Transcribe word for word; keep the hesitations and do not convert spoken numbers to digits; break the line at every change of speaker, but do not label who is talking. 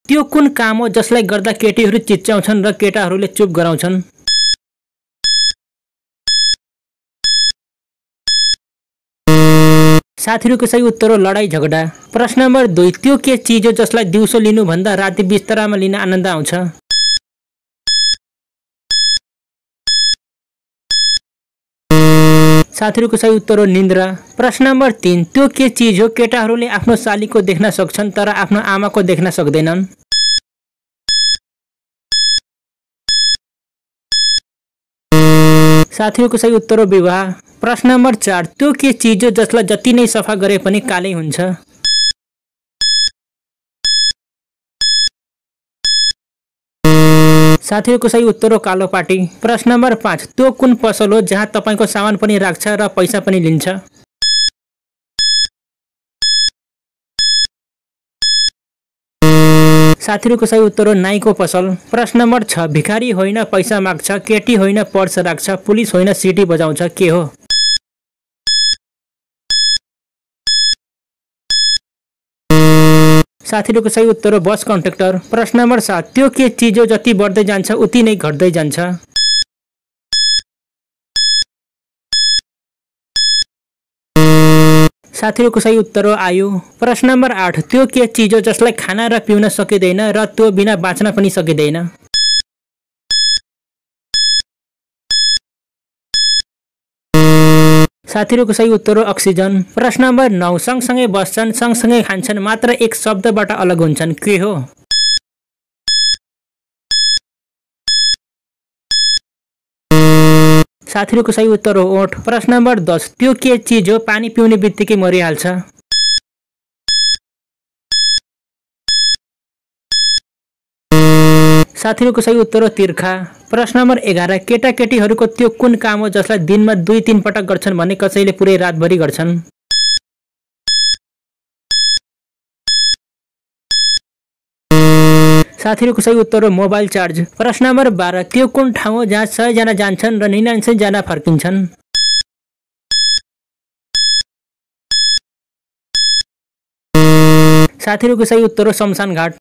त्यो कुन काम हो जसलाई गर्दा केटीहरू चिच्याउँछन् र केटाहरूले चुप गराउँछन्? साथीहरूको सही उत्तर हो लडाई झगडा। प्रश्न नम्बर दुई, त्यो के चिज हो जसलाई दिउँसो लिनुभन्दा राति बिस्तरामा लिन आनन्द आउँछ? साथीहरूको सही उत्तर हो निन्द्रा। प्रश्न नम्बर तीन, त्यो के चिज हो केटाहरूले आफ्नो सालीको देख्न सक्छन् तर आफ्नो आमाको देख्न सक्दैनन्? साथीहरूको सही उत्तर हो विवाह। प्रश्न नम्बर चार, त्यो के चिज हो जसलाई जति नै सफा गरे पनि कालै हुन्छ? साथीहरूको सही उत्तर हो कालो पाटी। प्रश्न नम्बर पाँच, त्यो कुन पसल हो जहाँ तपाईँको सामान पनि राख्छ र पैसा पनि लिन्छ? साथीहरूको सही उत्तर हो नाईको पसल। प्रश्न नम्बर छ, भिखारी होइन पैसा माग्छ, केटी होइन पर्स राख्छ, पुलिस होइन सिटी बजाउँछ, के हो? साथीहरूको सही उत्तर हो बस कन्डक्टर। प्रश्न नम्बर सात, त्यो के चिज हो जति बढ्दै जान्छ उति नै घट्दै जान्छ? साथीहरूको सही उत्तर हो आयु। प्रश्न नम्बर आठ, त्यो के चिज हो जसलाई खाना र पिउन सकिँदैन र त्यो बिना बाँच्न पनि सकिँदैन? साथीहरूको सही उत्तर हो अक्सिजन। प्रश्न नम्बर नौ, सँगसँगै बस्छन् सँगसँगै खान्छन् मात्र एक शब्दबाट अलग हुन्छन्, के हो? साथीहरूको सही उत्तर हो ओठ। प्रश्न नम्बर दस, त्यो के चिज हो पानी पिउने बित्तिकै मरिहाल्छ? साथीहरूको सही उत्तर हो तिर्खा। प्रश्न नम्बर एघार, केटाकेटीहरूको त्यो कुन काम हो जसलाई दिनमा दुई तीन पटक गर्छन् भने कसैले पुरै रातभरि गर्छन्? साथीहरूको सही उत्तर हो मोबाइल चार्ज। प्रश्न नम्बर बाह्र, त्यो कुन ठाउँ हो जहाँ सय जना जान्छन् र निनानसय जना फर्किन्छन्? साथीहरूको सही उत्तर हो शमशान घाट।